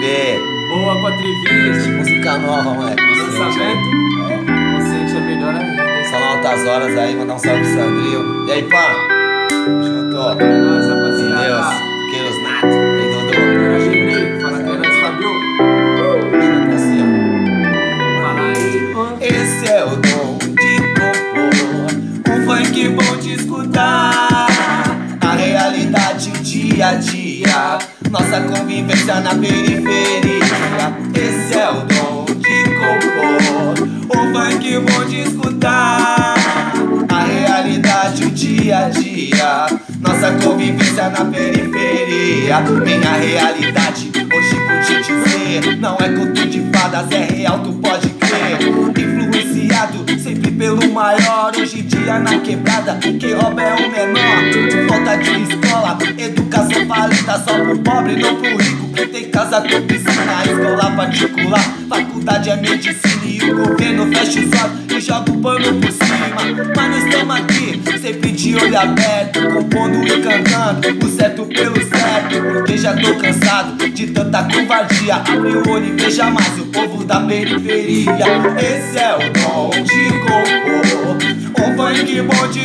crer. Boa, Quatriviste. Música nova, moleque. Lançamento? Consciente é melhor ainda. Só lá altas horas aí, mandar um salve pro Sandrinho. E aí, pã? Juntou. É nóis, rapaziada. Deus. Queiros nato. Aí, Dodô. Agora Gini, fala que é nóis, Fabio. Junto assim, ó. Fala aí. Esse é o dom de compor, um funk bom de escutar, a realidade dia a dia, nossa convivência na periferia. Esse é o dom de compor, um funk bom de escutar, a realidade dia a dia, nossa convivência na periferia. Minha realidade, hoje vou te dizer, não é conto de fadas, é real, tu pode crer. Influenciado sempre pelo maior, hoje em dia na quebrada, quem rouba é o menor. Falta de escola, educação falida só pro pobre, não pro rico. Quem tem casa com piscina, escola particular, faculdade é medicina e o governo fecha os olhos e joga o pano por cima. Mas nós estamos aqui, sempre de olho aberto, compondo e cantando o certo pelo certo, porque já tô cansado de tanta covardia. Abre o olho e veja mais o povo da periferia. Esse é o dom de compor, um funk bom de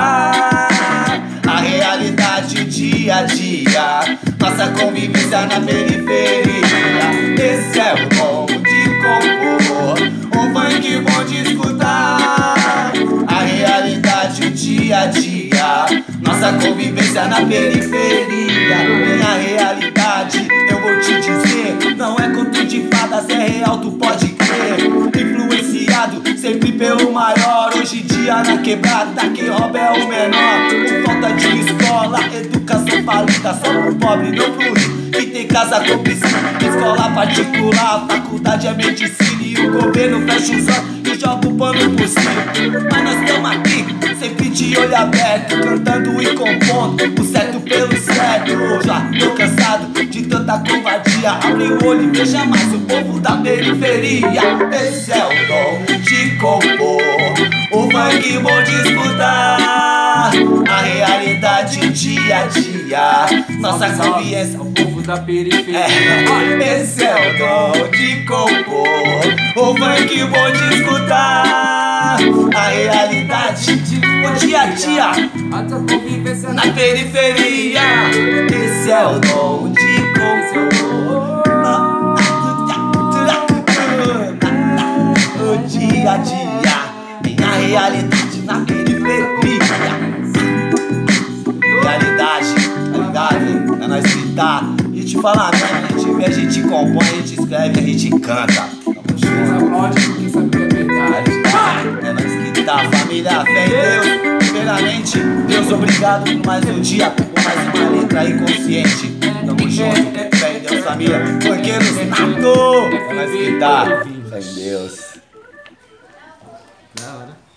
escutar, a realidade dia a dia, nossa convivência na periferia. Esse é o dom de compor, um funk bom de escutar, a realidade dia a dia, nossa convivência na periferia. Minha realidade, eu vou te dizer, não é conto de fadas, é real, tu pode crer. Influenciado sempre pelo maior, hoje em dia na quebrada, quem rouba é o menor. Por falta de escola, educação falida só pro pobre, não pro rico. Quem tem casa com piscina, escola particular, faculdade é medicina e o governo fecha os olhos e joga o pano por cima. Mas nós estamos aqui, sempre de olho aberto, cantando e compondo o certo pelo certo. Eu já tô cansado de tanta covardia, abre o olho e veja mais o povo da periferia. Esse é o dom de compor, o funk bom de escutar, a realidade dia a dia, nossa convivência. O povo da periferia. Esse é o dom de compor, o funk bom de escutar, a realidade o dia a dia, A tua convivência na periferia. Esse é o dom de compor, o dia a dia, minha realidade na periferia. Realidade, tá ligado? É nós que tá. E te falar mesmo, a gente vê, a gente compõe, a gente escreve, a gente canta. Tamo junto. aplaude porque sabe que é verdade. É nós que tá, família, fé em Deus. Primeiramente, Deus, obrigado por mais um dia, por mais uma letra aí consciente. Tamo junto, fé em Deus, família. Porque nos matou. É nós que tá, fé em Deus. Da hora.